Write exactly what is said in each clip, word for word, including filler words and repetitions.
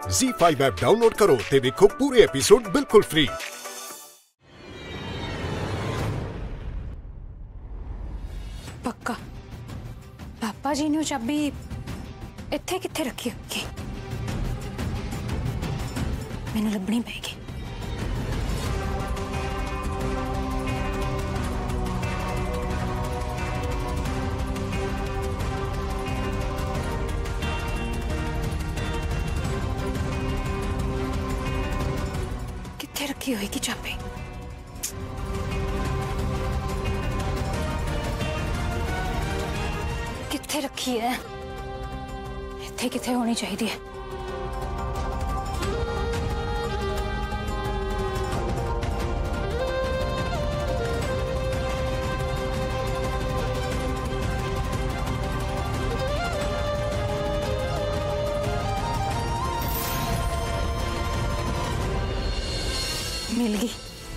ज़ी five app download करो ते देखो पूरे एपिसोड बिल्कुल फ्री। पक्का पापा जी ने चाबी इत्थे कित्थे रखी होगी, मैनू लभनी पेगी। कित्थे रखी होगी चाबी? कित्थे रखी है? इत्थे कित्थे होनी चाहिए है। मिल गई।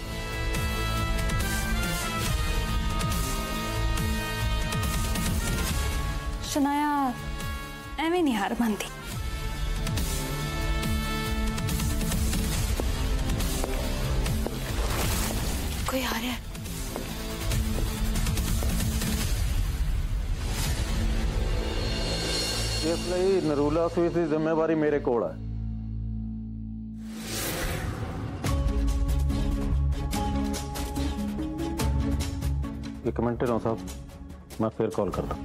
सुनाया एवं नहीं हार मानती। कोई आ रहा है। इसलिए नरूला स्वीट की जिम्मेवारी मेरे कोल है। एक मिनट ढिल्लों साहब, मैं फिर कॉल करता।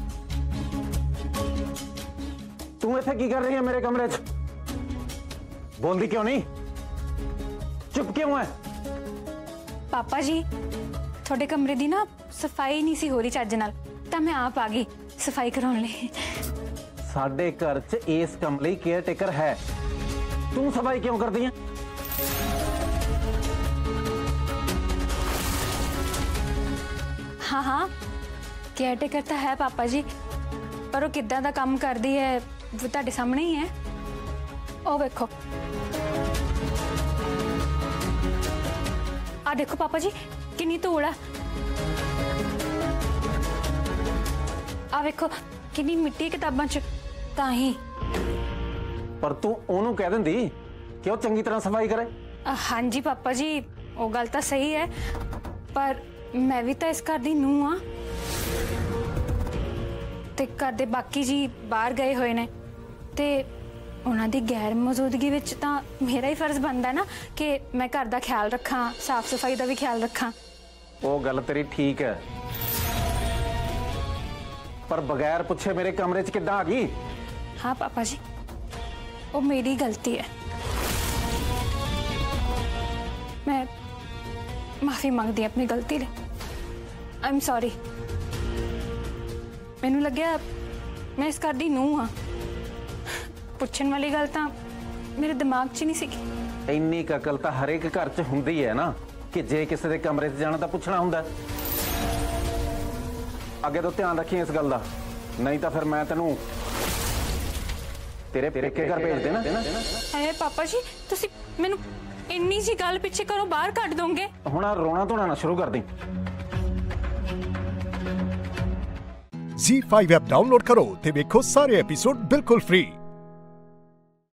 तू इत्थे की कर रही है मेरे कमरे च? बोलती क्यों नहीं? चुप क्यों है? पापा जी थोड़े कमरे की ना सफाई नहीं सी हो रही चज नाल, तां मैं आप आ गई सफाई कराने लई। साडे घर च इस कमरे केयर टेकर है, तू सफाई क्यों करती है? हाँ हाँ केयर टेकर तो है पापा जी, पर वो किद्दां दा काम करदी है वो तुहाडे सामने ही है। ओ देखो, आ देखो पापा जी कितनी धूल है। आ देखो कितनी मिट्टी किताबां च, तां ही। पर तू ओनू कह दिंदी कि वो चंगी तरह सफाई करे। हाँ जी पापा जी वो गल तो सही है, पर मैं भी तो इस घर दी नूंह हाँ, ते घर दे बाकी जी बाहर गए हुए ने, ते उन्हां दी गैर मौजूदगी विच तां मेरा ही फर्ज बनदा ना कि मैं घर दा ख्याल रखां, साफ सफाई दा भी ख्याल रखां। वो गल तेरी ठीक है, पर बगैर पुछे मेरे कमरे च किद्दां आ गई? हाँ पापा जी वो मेरी गलती है, मैं माफी मांगदी अपनी गलती ले। I am sorry. मैनू लग्या मैं इस घर दी नूंह हाँ, पुछण वाली गल तां मेरे दिमाग च नहीं सी। इन्नी अकल तां हर एक घर च हुंदी है ना कि जे किसी दे कमरे च जाना तां पुछना हुंदा। अगे तो ध्यान रखी इस गल दा, नहीं तां फिर मैं तैनूं तेरे पेके घर भेज देना। अरे पापा जी तुसी मैनू इन्नी जी गल पिछे करो बाहर कट दोगे। हुण रोना धोना ना शुरू कर दी। ज़ी फाइव ऐप डाउनलोड करो ते देखो सारे एपिसोड बिल्कुल फ्री।